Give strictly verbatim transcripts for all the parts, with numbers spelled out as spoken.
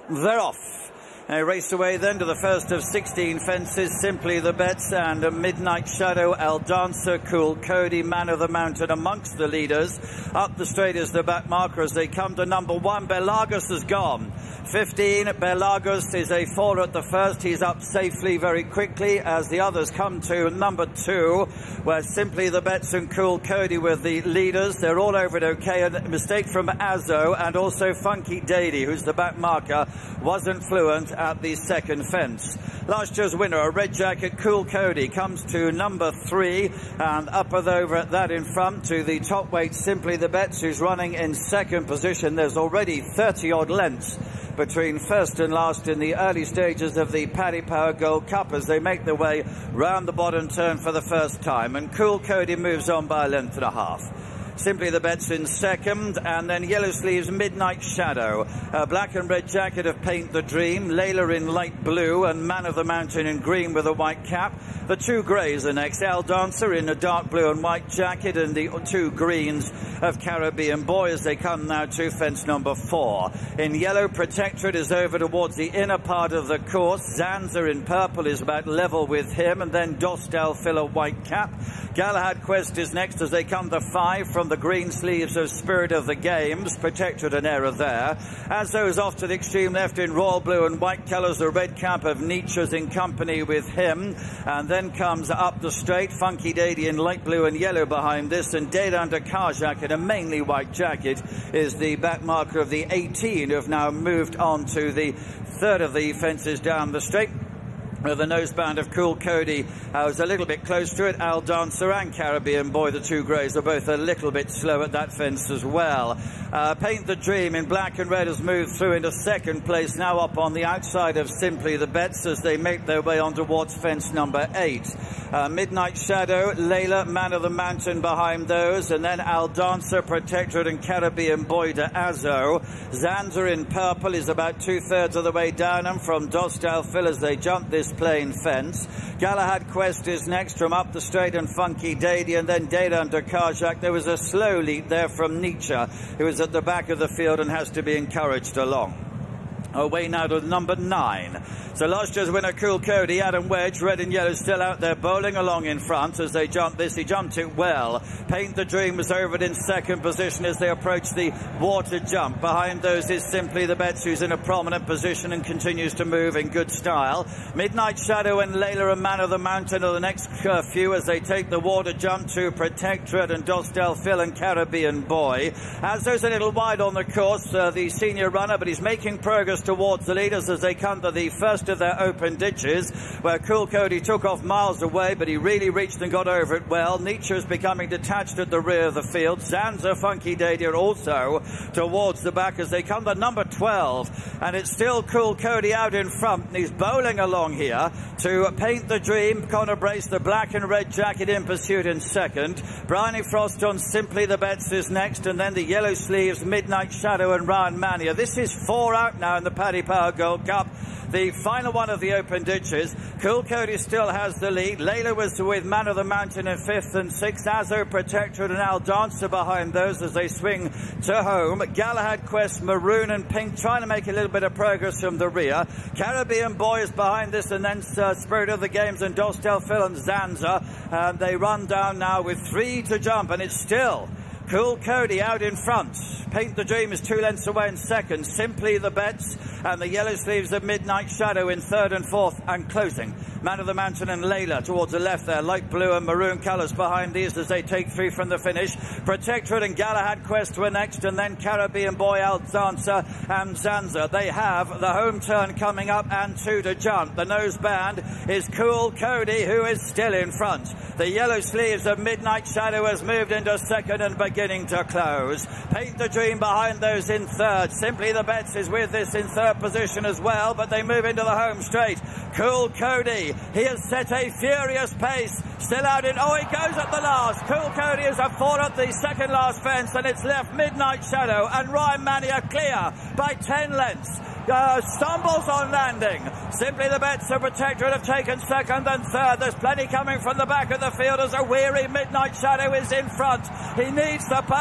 they're off. They race away then to the first of sixteen fences, Simply the Bets and Midnight Shadow, El Dancer, Cool Cody, Man of the Mountain amongst the leaders. Up the straight is the back marker as they come to number one. Belagos has gone. fifteen, Belagos is a four at the first. He's up safely very quickly as the others come to number two, where Simply the Bets and Cool Cody were the leaders. They're all over it okay. A mistake from Azo and also Funky Daddy, who's the back marker, wasn't fluent at the second fence. Last year's winner, a red jacket, Cool Cody, comes to number three, and up and over at that in front to the top weight, Simply the Bets, who's running in second position. There's already thirty odd lengths between first and last in the early stages of the Paddy Power Gold Cup as they make their way round the bottom turn for the first time, and Cool Cody moves on by a length and a half. Simply the Bets in second, and then Yellow Sleeves, Midnight Shadow, a black and red jacket of Paint the Dream, Layla in light blue, and Man of the Mountain in green with a white cap. The two greys are next, El Dancer in a dark blue and white jacket, and the two greens of Caribbean Boy as they come now to fence number four. In yellow, Protectorate is over towards the inner part of the course. Zanza in purple is about level with him, and then Dostal Filler white cap. Galahad Quest is next as they come to five from the green sleeves of Spirit of the Games. Protectorate an error there. Azo's off to the extreme left in royal blue and white colours. The red cap of Nietzsche's in company with him. And then comes up the straight Funky Daddy in light blue and yellow behind this. And Dead Under Carjack in a mainly white jacket is the back marker of the eighteen, who have now moved on to the third of the fences down the straight. The noseband of Cool Cody uh, was a little bit close to it. Al Dancer and Caribbean Boy, the two greys, are both a little bit slow at that fence as well. Uh, Paint the Dream in black and red has moved through into second place, now up on the outside of Simply the Bets as they make their way on towards fence number eight. Uh, Midnight Shadow, Layla, Man of the Mountain behind those, and then Al Dancer, Protectorate and Caribbean Boy to Azo. Zanza in purple is about two-thirds of the way down, and from Dostal Fill as they jump this plain fence. Galahad Quest is next from up the straight, and Funky Daddy, and then Dead Under Carjack. There was a slow leap there from Nietzsche, who is at the back of the field and has to be encouraged along. Away now to number nine. So last year's winner, Cool Cody, Adam Wedge, red and yellow still out there bowling along in front as they jump this. He jumped it well. Paint the Dream was over it in second position as they approach the water jump. Behind those is Simply the Bets, who's in a prominent position and continues to move in good style. Midnight Shadow and Layla and Man of the Mountain are the next few as they take the water jump to Protectorate and Dostal Phil and Caribbean Boy. Azo's a little wide on the course, uh, the senior runner, but he's making progress towards the leaders as they come to the first of their open ditches, where Cool Cody took off miles away, but he really reached and got over it well. Nietzsche is becoming detached at the rear of the field. Zanza, Funky Daddy are also towards the back as they come to number twelve, and it's still Cool Cody out in front, and he's bowling along here to Paint the Dream. Connor Brace, the black and red jacket, in pursuit in second. Bryony Frost on Simply the Bets is next, and then the Yellow Sleeves, Midnight Shadow and Ryan Mania. This is four out now in the Paddy Power Gold Cup. The final one of the open ditches. Cool Cody still has the lead. Layla was with Man of the Mountain in fifth and sixth. Azo, Protectorate and Al Dancer behind those as they swing to home. Galahad Quest, Maroon and Pink trying to make a little bit of progress from the rear. Caribbean Boy is behind this, and then uh, Spirit of the Games and Dostal Phil and Zanza. And they run down now with three to jump, and it's still Cool Cody out in front. Paint the Dream is two lengths away in second. Simply the Bets and the Yellow Sleeves of Midnight Shadow in third and fourth, and closing Man of the Mountain and Layla towards the left there. Light blue and maroon colours behind these as they take three from the finish. Protectorate and Galahad Quest were next, and then Caribbean Boy, Al Dancer and Zanza. They have the home turn coming up and two to jump. The noseband is Cool Cody, who is still in front. The Yellow Sleeves of Midnight Shadow has moved into second and beginning to close. Paint the Dream behind those in third. Simply the Bets is with this in third position as well, but they move into the home straight. Cool Cody, he has set a furious pace, still out in, oh, he goes at the last. Cool Cody is a four at the second last fence, and it's left Midnight Shadow and Ryan Mania clear by ten lengths. Uh, stumbles on landing. Simply the Bets, the Protectorate have taken second and third. There's plenty coming from the back of the field as a weary Midnight Shadow is in front. He needs the post.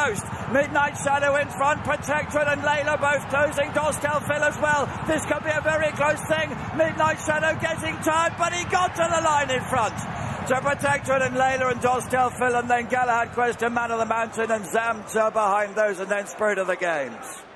Midnight Shadow in front, Protectorate and Layla both closing, Dostal Phil as well. This could be a very close thing. Midnight Shadow getting tired, but he got to the line in front. So Protectorate and Layla and Dostal Phil, and then Galahad Quest and Man of the Mountain and Zamta behind those, and then Spirit of the Games.